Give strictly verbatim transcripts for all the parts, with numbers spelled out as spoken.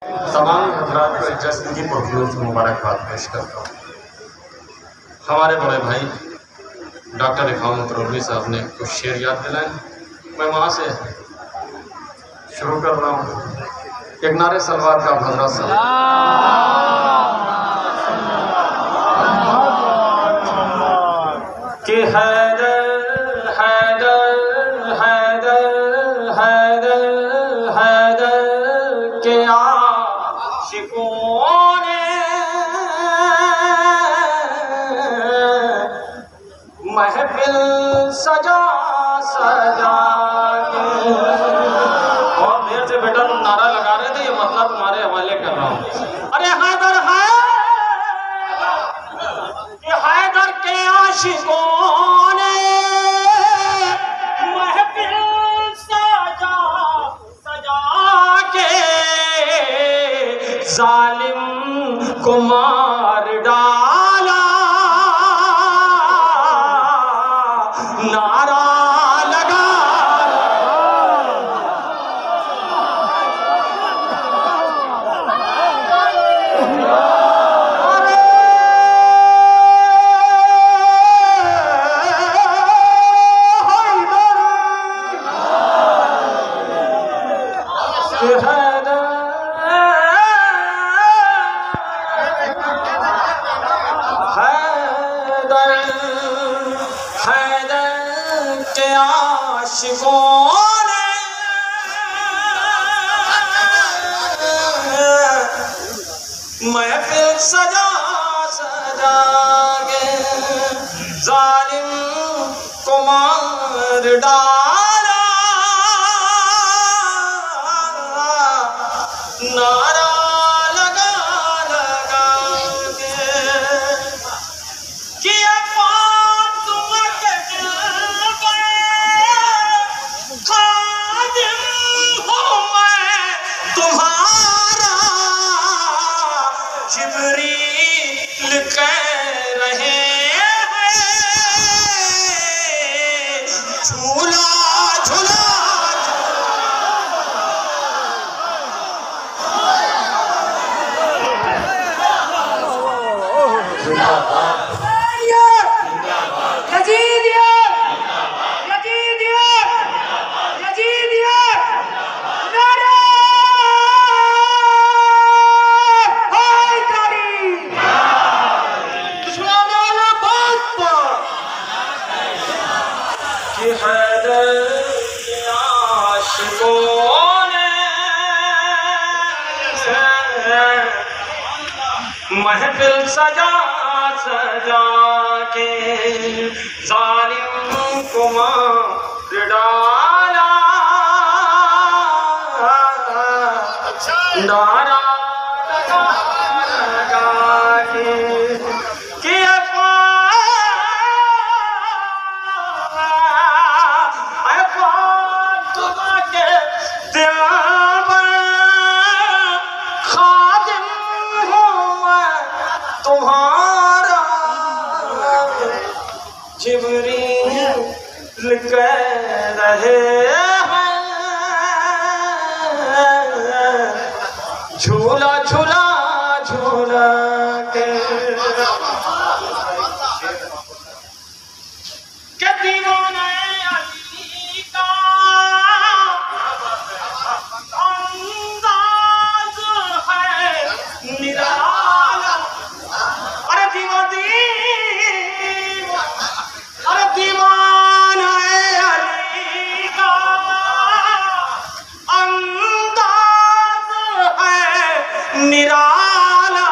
तमाम हजरात को जश्न की पुरखलूस मुबारकबाद पेश करता हूँ। हमारे बड़े भाई डॉक्टर रिफात रौली साहब ने कुछ शेर याद दिलाए, मैं वहाँ से शुरू कर रहा हूँ। एक नारे सलवार का हजरा कि हैदर हैदर हैदर हैदर हैदर के आशिकों ने महफिल सजा सजा के। बहुत देर से बेटा तुम नारा लगा रहे थे, ये मतलब तुम्हारे हवाले कर रहा हूँ। अरे हैदर है कि हैदर के आशिकों ने महफिल सजा सजा के जालिम को मार डाला। नारा लगा आशिकों ने महफिल सजा सजा के जालिम को मार डाला। नारा लगा लगा के किया जिब्रील कह रहे हैं झूला झूला। महफिल सजा सजा के जालिम को मार डाला। नारा लगा लगा के कि तुम्हारा जिब्रील कह रहे हैं झूला झूला झूला के के दीवाना अली का अंदाज है निराला। अरे दीवानी अरे दीवाना अली का अंदाज है निराला।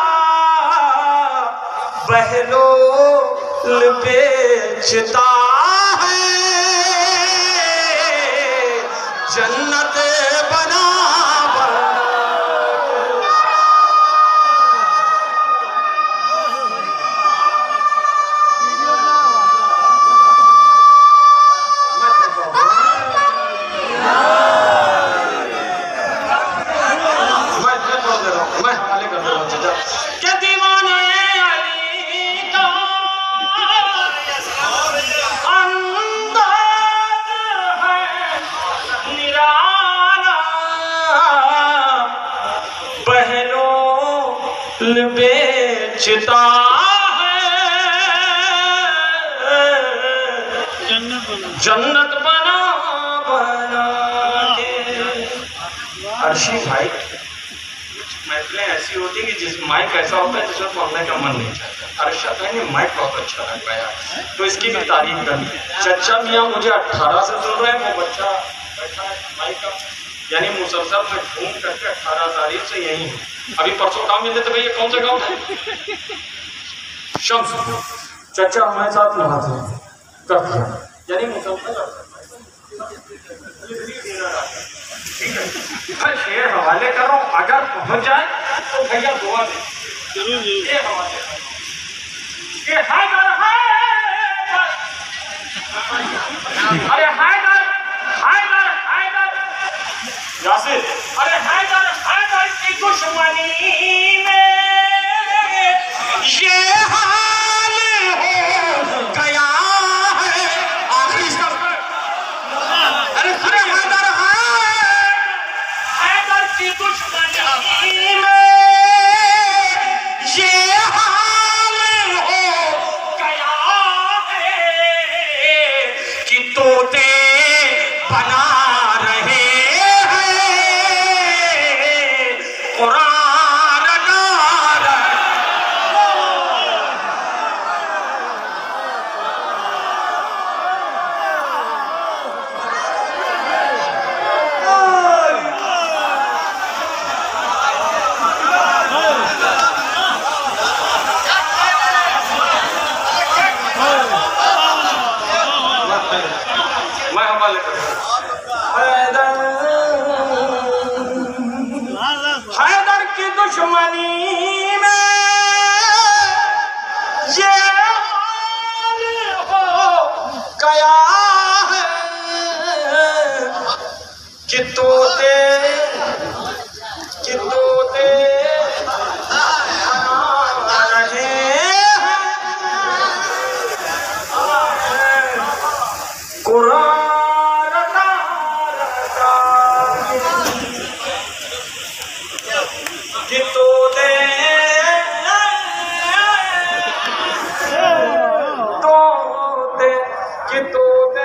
बहलोल बेचता है जन्नत बना अंदाज है निराला। दिल बेचता जन्नत बना बना के। अर्शी भाई, महफिलें ऐसी होती कि जिस माइक ऐसा होता है जिसमें पढ़ने का मन नहीं चाहता। अरशद भाई ने माइक बहुत अच्छा लग पाया, तो इसकी भी तारीफ कर। चचा मियाँ मुझे अट्ठारह से सुन रहे हैं, वो बच्चा बैठा है माइक का, यानी मुसलसल में घूम करके अट्ठारह तारीख से यही है। अभी परसों काम मिलते थे भैया, कौन सा गाँव है? शम्स। चचा हमारे साथ नहाते करते हैं, यानी मुसलसल ठीक है। मैं शेर हवाले कर रहा हूँ, अगर पहुंच जाए तो भैया दुआ दे जरूर। ये हवाले ये हैदर हैदर, अरे हैदर हैदर हैदर यासिर, अरे हैदर हैदर की दुश्मनी में ये हाल हो गया है। आखिरी शब्द, अरे अरे हैदर की दुश्मनी में ये हाल हो गया है कि तोते बना रहे हैं कुरान नारा। हैदर की दुश्मनी में ये हाल हो गया है कि तोते कि तोते बना रहे हैं कुरान कि तोते तोते कि तोते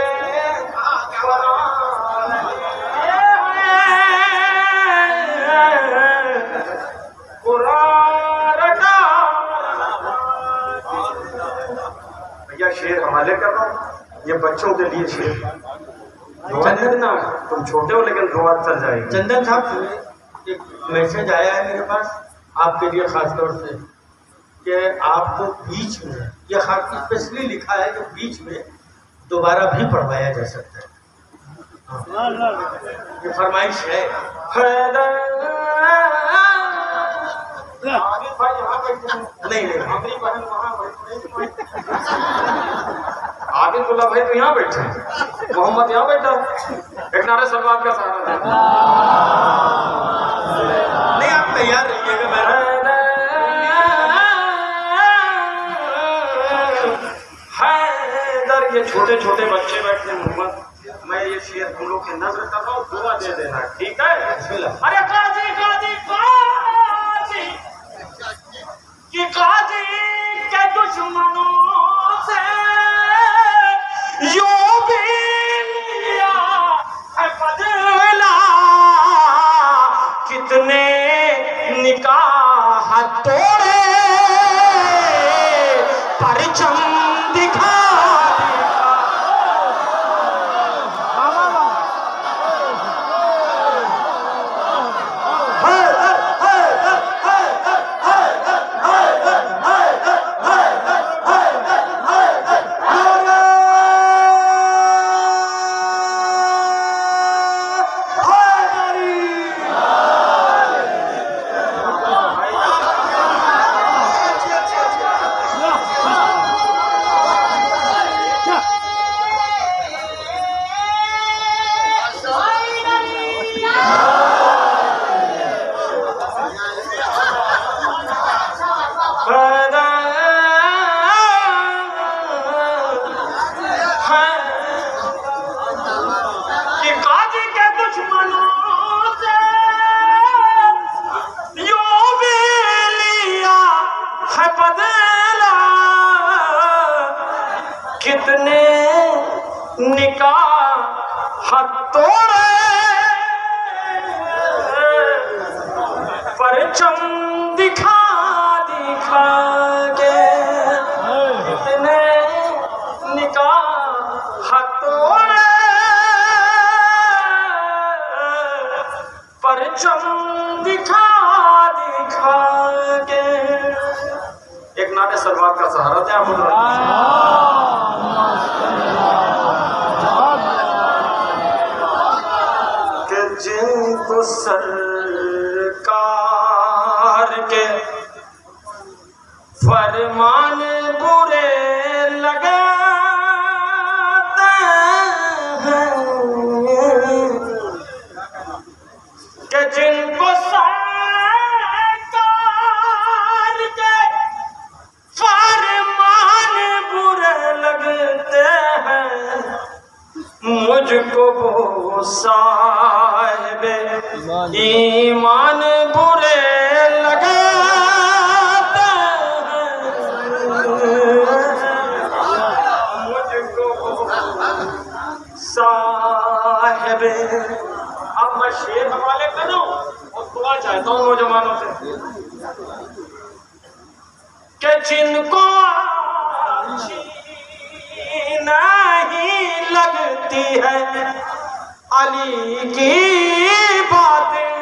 भैया शेर हवाले कर रहा हूँ, ये बच्चों के लिए शेर। चंदन ना, तुम छोटे हो लेकिन दुआ चल जाएगी। चंदन साहब, एक मैसेज आया है मेरे पास आपके लिए खास तौर से कि आपको बीच में, यह स्पेशली लिखा है कि बीच में दोबारा भी पढ़वाया जा सकता है। हाँ। ये फरमाइश है। नहीं नहीं हमारी बहन वहाँ बैठे, आदितुल्लाह भाई तो यहाँ बैठे हैं, मोहम्मद यहाँ बैठा, एक नारे सलवार का सहारा दे। नहीं आप तैयार रहिएगा। हैदर, ये छोटे छोटे बच्चे बैठे हैं मोहम्मद, मैं ये शेर तुम लोग के नजर कर रहा हूँ, दुआ दे देना ठीक है? अरे काजी काजी काजी कि काजी के दुश्मनों से यूं भी लिया है बदला, कितने निकाह तोड़े परचम दिखा। सहारा दे कि जिनको सरकार के फरमान बुरे लगाते हैं कि जिनको सरकार के फरमान बुरे लगते हैं मुझको वो साहिब ईमान बुरे लगाते हैं मुझको साहिब। अब मैं शेर हवाले करूं और दुआ चाहता हूं नौजवानों से कि जिनको अच्छी नहीं लगती है अली की बातें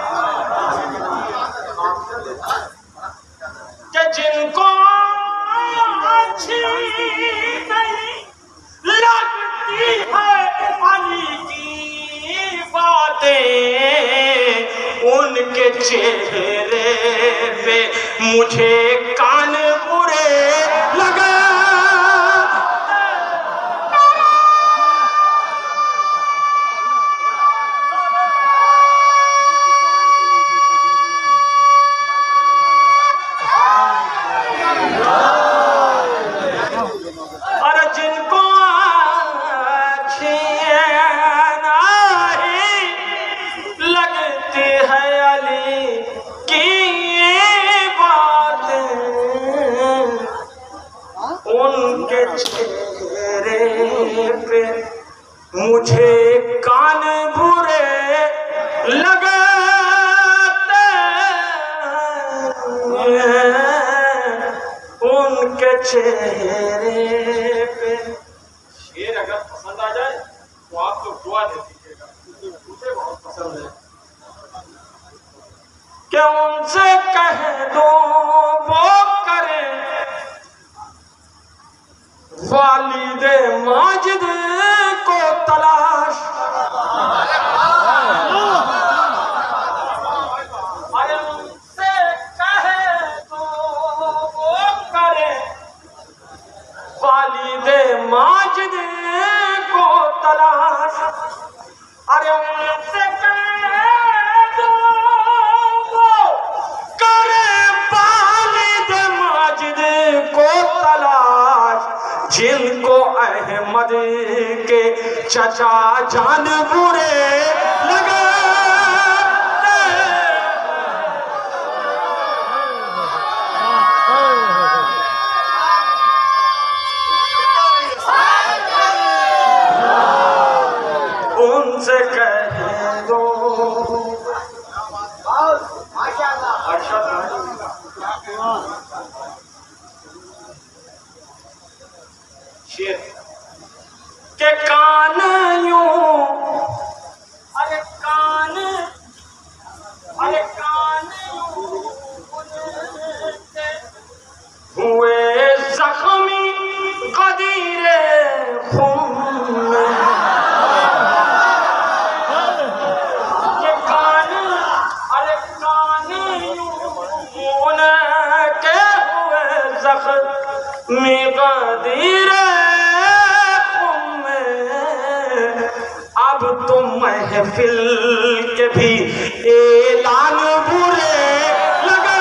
कि जिनको अच्छी नहीं लगती है अली की बातें उनके चेहरे पे मुझे कान बुरे लगा मुझे कान बुरे लगाते उनके चेहरे पे। शेर अगर पसंद आ जाए तो आप लोग दुआ दे दीजिएगा, मुझे बहुत पसंद है। क्या उनसे कह दो वो करे वालिदे माजिद को तलाश। अरे उनसे कहे तो वो करे वालिदे माजिद को तलाश। अरे उनसे कहे तो वो करे वालिदे माजिद को तलाश जिनको अहमद के चचा जान बुरे लगे। उनसे कह दो शेर के कान यूं अरे कान अरे कान यूं हुए जख्मी कदीरे खून में। ये कान अरे कान यूं के हुए जख्मी कदीरे अब तो महफिल के भी ऐलान बुरे लगा।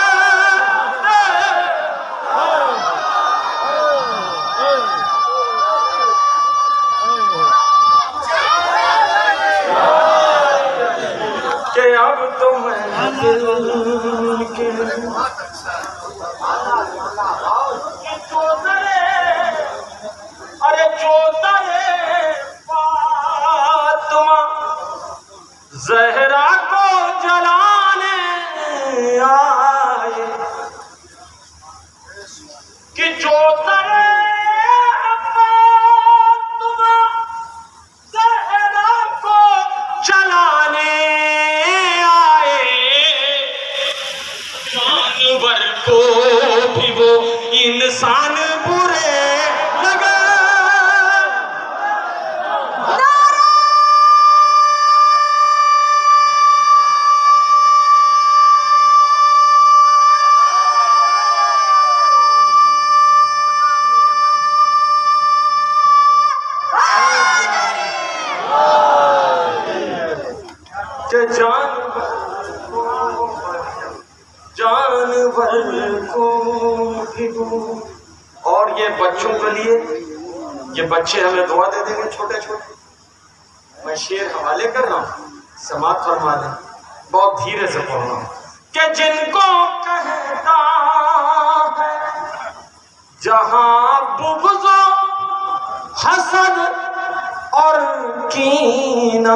कि अब तो महफिल के अरे चौधरे ज़हरा को जलाने आए कि जो तरे ज़हरा को जलाने आए कान के जान जानवर को भी दूं। और ये बच्चों के लिए, ये बच्चे हमें दुआ दे देंगे छोटे छोटे। मैं शेर हवाले कर रहा हूँ, समाप्त फरमा दें, बहुत धीरे से पढ़ रहा हूँ। कि जिनको कहता है जहां बुग़्ज़ हसद और कीना,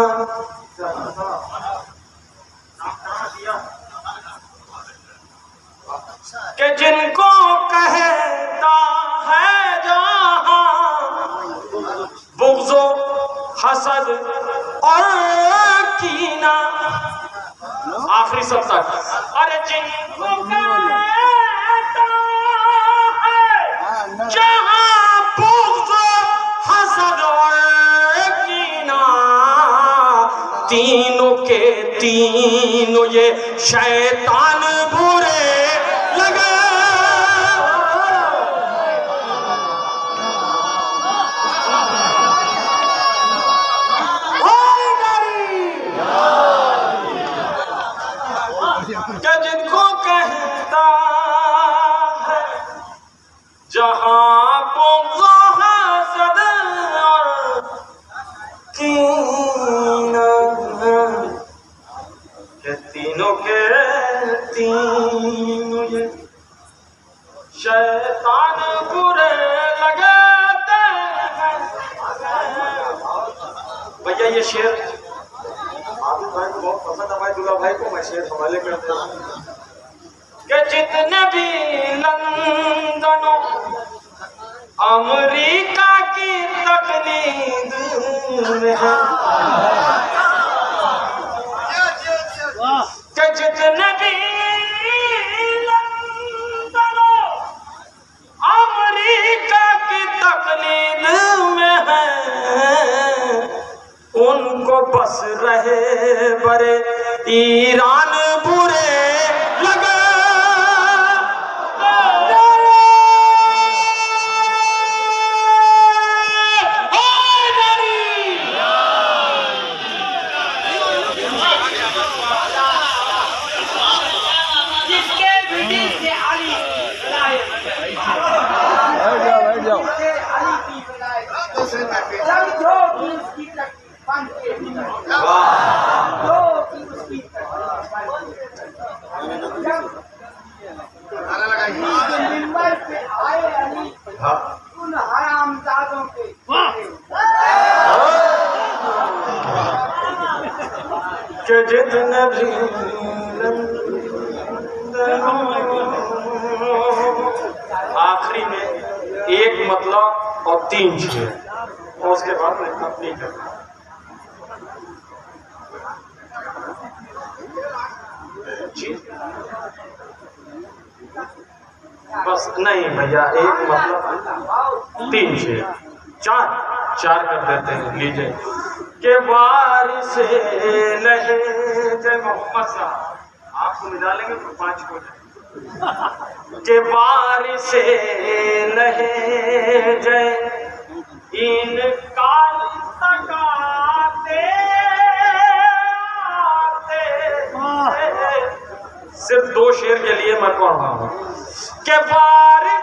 कि जिनको कहता है जहां बुग़्ज़ हसद और कीना, आखिरी सब तक। अरे जिनको कहता है जहां बुग़्ज़ हसद और कीना, तीनों के तीनों ये शैतान बुरे लगे। कि जिनको कहता है जहां बुग़्ज़ हसद और कीना, के तीनों के तीनों ये शैतान बुरे लगाते हैं। भैया ये शेर आदिल भाई को बहुत पसंद है, भाई दूल्हा भाई को मैं शेर हवाले करते हैं। कि जितने भी लंदनों अमेरिका की तकलीद में है, कि जितने भी लंदनों अमेरिका की तकलीद में है, उनको बस रहे बरे ईरान बुरे लगे। कि जितने भी आखिरी में एक मतलब और तीन शेर, और उसके बाद मैं कंप्लीट करता हूँ। बस नहीं भैया, एक मतलब तीन शेर, चार चार कर देते हैं, लीजिए। के वारिस लहे जय मोहम्मद साहब, आपको मिला लेंगे तो पांच को के वारिस लहे जय इन काल तकाते आते। सिर्फ दो शेर के लिए मैं पढ़ रहा हूँ के वारिस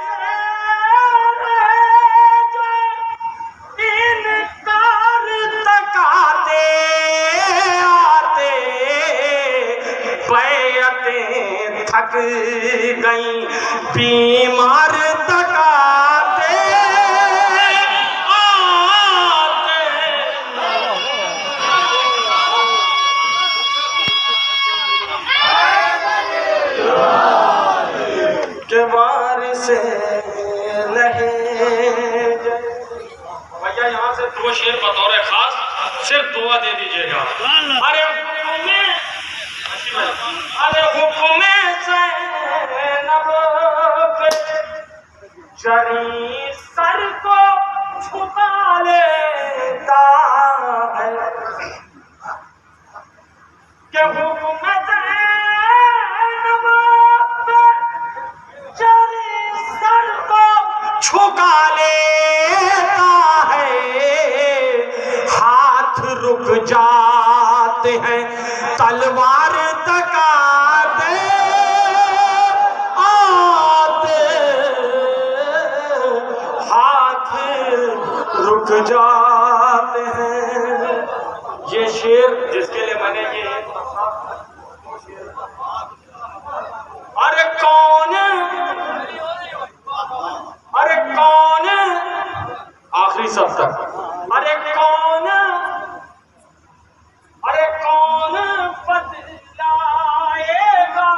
थक गई बीमार तकाते आते। के वारिस लहे भैया, यहाँ से दो शेर बतौर खास सिर्फ दुआ दे दीजिएगा। अरे अरे हुक्म ज़ैनब पे जरी सर को झुका लेता है, कि हुक्म ज़ैनब पे जरी सर को झुका लेता है, हाथ रुक जाता जाते हैं, तलवार तकाते आते हाथ रुक जाते हैं। ये शेर जिसके लिए मैंने ये अरे कौन अरे कौन आखिरी सब तक अरे कौन अरे कौन बदलाएगा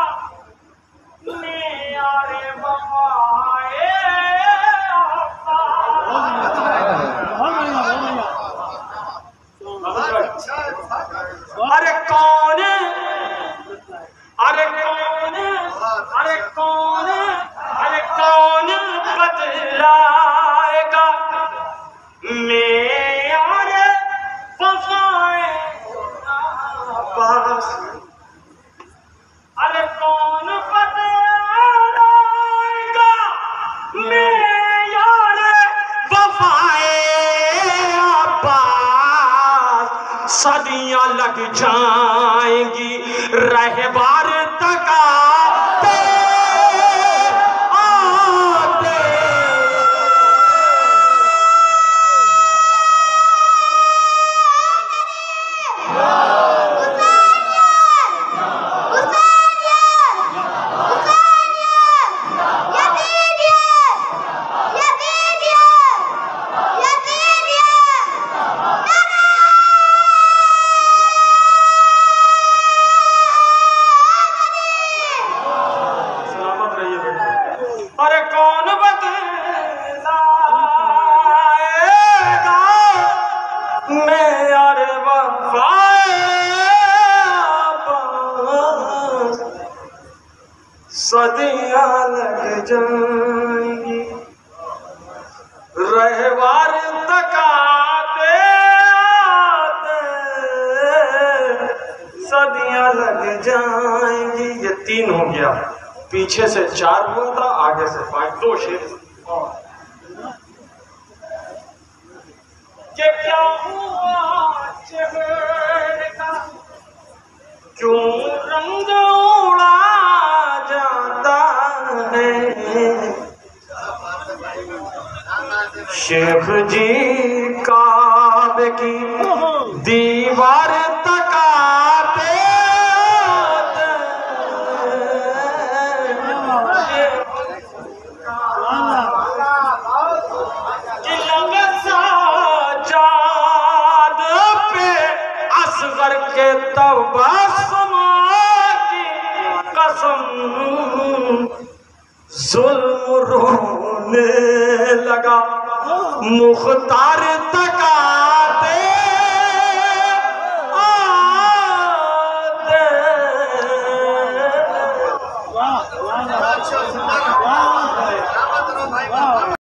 मेरे वफाए अरे कौन अरे कौन अरे कौन अरे कौन बदलाएगा मेरे वफाए पास। अरे कौन बदलाएगा मेरे वफाए पास। सदियां लग जाएंगी रहबार तकाते आते। अरे कौन बदलाएगा मेरे वफाए पास। सदियां लग जाएंगी रहवार तकाते आते। सदियां लग जाएंगी। ये तीन हो गया, पीछे से चार हुआ था, आगे से पांच, दो शेर। कि क्या हुआ चेहरे का क्यों रंग उड़ा जाता है। शेख जी काबे की दीवार तकाते के तबस्सुम की कसम जुल्म रोने लगा मुख्तार